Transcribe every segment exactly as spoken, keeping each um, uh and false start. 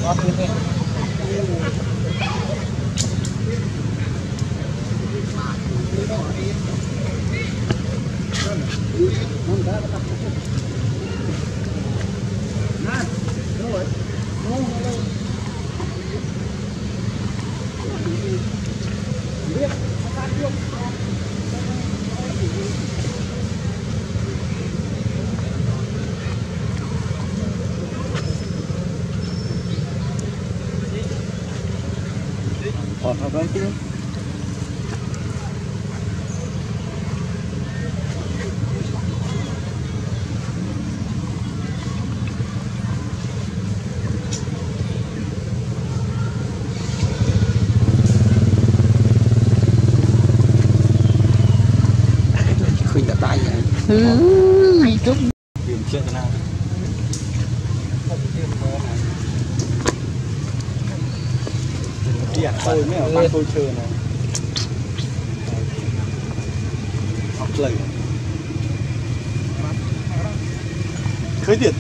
Còn hợp với chứ. Khuyên cả tay vậy. Ừ, hay chút. Điểm chuyện thế nào? Điện tôi mới ở ban tôi chơi này. Học lời. Khởi điện.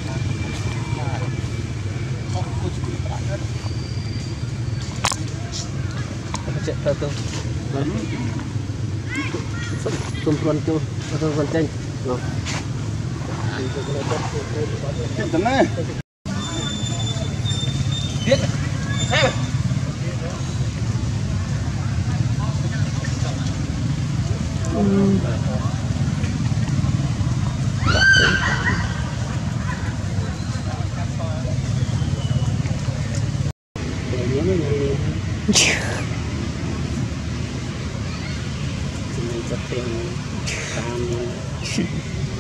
Chạy theo tôi. Tôm con chưa, tôm con chanh. Rồi. Chuyện thế này. Điện. Hey. Ừ. Hãy subscribe cho kênh Ghiền Mì Gõ để không bỏ lỡ những video hấp dẫn.